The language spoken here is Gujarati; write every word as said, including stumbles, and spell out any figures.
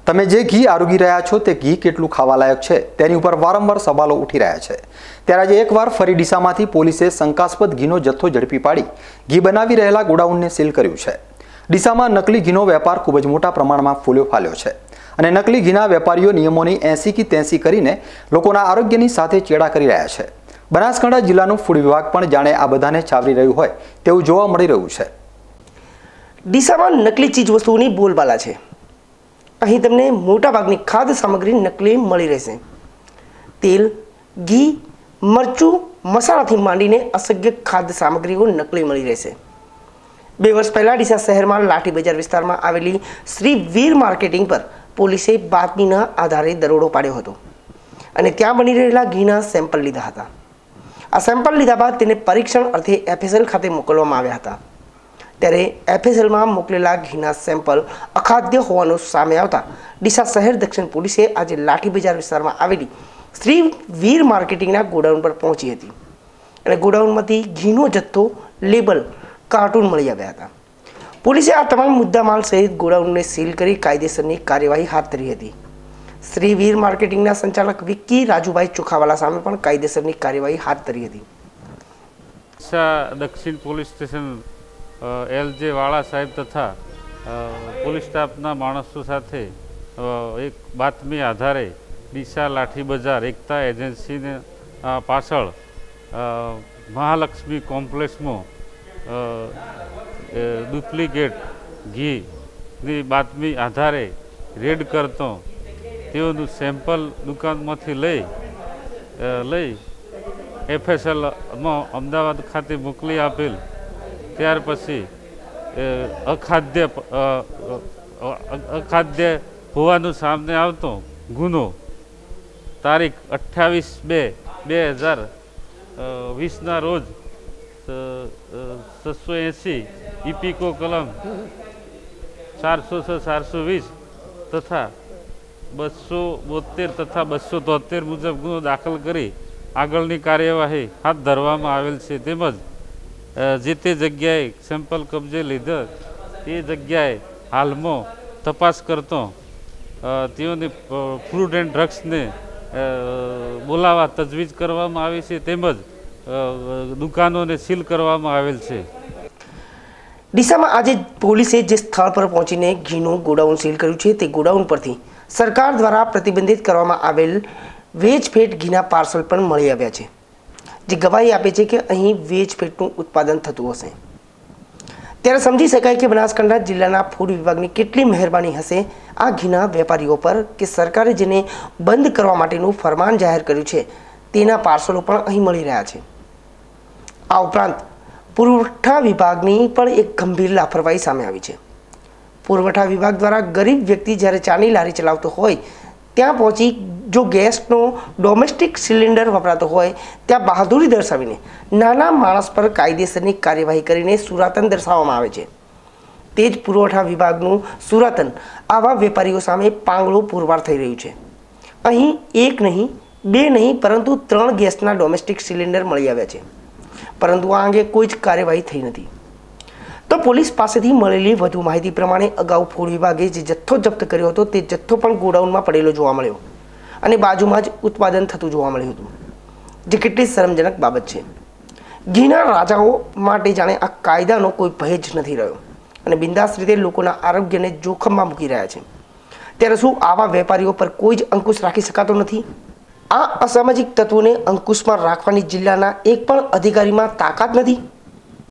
તમે જે ઘી આરોગી રહ્યા છો તે ઘી કેટલું ખાવાલાયક છે તેની ઉપર વારંવાર સવાલો ઉઠી રહ્યા છે। ત્યારે આજે એકવાર ફરી ડીસામાંથી પોલીસે શંકાસ્પદ ઘીનો જથ્થો ઝડપી પાડી ઘી બનાવી રહેલા ગોડાઉનને સીલ કર્યું છે। ડીસામાં નકલી ઘીનો વેપાર ખૂબ જ મોટા પ્રમાણમાં ફૂલ્યો ફાલ્યો છે અને નકલી ઘીના વેપારીઓ નિયમોની એંસી કી ત્યાંસી કરીને લોકોના આરોગ્યની સાથે ચેડા કરી રહ્યા છે। બનાસકાંઠા જિલ્લાનું ફૂડ વિભાગ પણ જાણે આ બધાને ચાવરી રહ્યું હોય તેવું જોવા મળી રહ્યું છે। ડીસામાં નકલી ચીજ વસ્તુઓની બોલબાલા છે। અહીં તમને મોટાભાગની ખાદ્ય સામગ્રી નકલી મળી રહેશે। તેલ, ઘી, મરચું, મસાલાથી માંડીને અસંખ્ય ખાદ્ય સામગ્રીઓ નકલી મળી રહેશે। બે વર્ષ પહેલા ડીસા શહેરમાં લાઠી બજાર વિસ્તારમાં આવેલી શ્રી વીર માર્કેટિંગ પર પોલીસે બાતમીના આધારે દરોડો પાડ્યો હતો અને ત્યાં બની રહેલા ઘીના સેમ્પલ લીધા હતા। આ સેમ્પલ લીધા બાદ તેને પરીક્ષણ અર્થે એફએસએલ ખાતે મોકલવામાં આવ્યા હતા। ત્યારે એફએસએલમાં મોકલેલા ઘીના સેમ્પલ અખાદ્ય હોવાનું સામે આવતા ડીસા શહેર દક્ષિણ પોલીસે આજે લાઠી બજાર વિસ્તારમાં આવેલી શ્રી વીર માર્કેટિંગના ગોડાઉન પર પહોંચી હતી અને ગોડાઉનમાંથી ઘીનો જથ્થો, લેબલ, કાર્ટૂન મળી આવ્યા હતા। પોલીસે આ તમામ મુદ્દામાલ સહિત ગોડાઉનને સીલ કરી કાયદેસરની કાર્યવાહી હાથ ધરી હતી। શ્રી વીર માર્કેટિંગના સંચાલક વિક્કી રાજુભાઈ ચોખાવાલા સામે પણ કાયદેસરની કાર્યવાહી હાથ ધરી હતી। દક્ષિણ પોલીસ સ્ટેશન એલ જે વાળા સાહેબ તથા પોલીસ સ્ટાફના માણસો સાથે એક બાતમી આધારે ડીસા લાઠી બજાર એકતા એજન્સીને પાછળ મહાલક્ષ્મી કોમ્પ્લેક્સમાં ડુપ્લિકેટ ઘીની બાતમી આધારે રેડ કરતો તેઓનું સેમ્પલ દુકાનમાંથી લઈ લઈ એફએસએલમાં અમદાવાદ ખાતે મોકલી આપેલ। ત્યાર પછી અખાદ્ય અખાદ્ય હોવાનું સામે આવતો ગુનો તારીખ અઠ્ઠાવીસ બે બે હજાર વીસના રોજ છસો એંસી ઇપીકો કલમ ચારસો છ ચારસો વીસ તથા બસો બોતેર તથા બસો તોતેર મુજબ ગુનો દાખલ કરી આગળની કાર્યવાહી હાથ ધરવામાં આવેલ છે। તેમજ જે તે જગ્યાએ સેમ્પલ કબજે લીધા તે જગ્યાએ હાલમાં તપાસ કરતો તેઓની ફૂડ એન્ડ ડ્રગ્સને બોલાવવા તજવીજ કરવામાં આવી છે તેમજ દુકાનોને સીલ કરવામાં આવેલ છે। ડીસામાં આજે પોલીસે જે સ્થળ પર પહોંચીને ઘીનું ગોડાઉન સીલ કર્યું છે તે ગોડાઉન પરથી સરકાર દ્વારા પ્રતિબંધિત કરવામાં આવેલ વેજ ફેટ ઘીના પાર્સલ પણ મળી આવ્યા છે, જે ગવાહી આપે છે કે અહીં વેજ ફેટનું ઉત્પાદન થતું હશે। ત્યારે સમજી શકાય કે બનાસકાંઠા જિલ્લાના ફૂડ વિભાગની કેટલી મહેરબાની હશે આ ઘીના વેપારીઓ પર કે સરકારે જેને બંધ કરવા માટેનું ફરમાન જાહેર કર્યું છે તેના પાર્સલો પણ અહીં મળી રહ્યા છે। આ ઉપરાંત પુરવઠા વિભાગની પણ એક ગંભીર લાપરવાહી સામે આવી છે। પુરવઠા વિભાગ દ્વારા ગરીબ વ્યક્તિ જ્યારે ચાની લારી ચલાવતો હોય ત્યાં પહોંચી જો ગેસનો ડોમેસ્ટિક સિલિન્ડર વપરાતો હોય ત્યાં બહાદુરી દર્શાવીને નાના માણસ પર કાયદેસરની કાર્યવાહી કરીને સુરાતન દર્શાવવામાં આવે છે। તે જ પુરવઠા વિભાગનું સુરાતન આવા વેપારીઓ સામે પાંગળો પુરવાર થઈ રહ્યું છે। અહીં એક નહીં, બે નહીં પરંતુ ત્રણ ગેસના ડોમેસ્ટિક સિલિન્ડર મળી આવ્યા છે, પરંતુ આ અંગે કોઈ જ કાર્યવાહી થઈ નથી। તો પોલીસ પાસેથી મળેલી વધુ માહિતી પ્રમાણે અગાઉ ફૂડ વિભાગે જે જથ્થો જપ્ત કર્યો હતો તે જથ્થો પણ ગોડાઉનમાં પડેલો જોવા મળ્યો અને બાજુમાં જ ઉત્પાદન થતું જોવા મળ્યું હતું, જે કેટલી શરમજનક બાબત છે। ઘીના રાજાઓ માટે જાણે આ કાયદાનો કોઈ ભય જ નથી રહ્યો અને બિંદાસ રીતે લોકોના આરોગ્યને જોખમમાં મૂકી રહ્યા છે। ત્યારે શું આવા વેપારીઓ પર કોઈ જ અંકુશ રાખી શકાતો નથી? આ અસામાજિક તત્વોને અંકુશમાં રાખવાની જિલ્લાના એક પણ અધિકારીમાં તાકાત નથી?